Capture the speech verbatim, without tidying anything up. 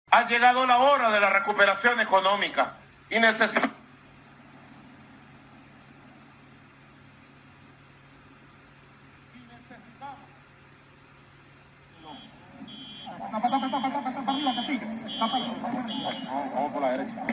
Ha llegado la hora de la recuperación económica y necesitamos Vamos por la derecha.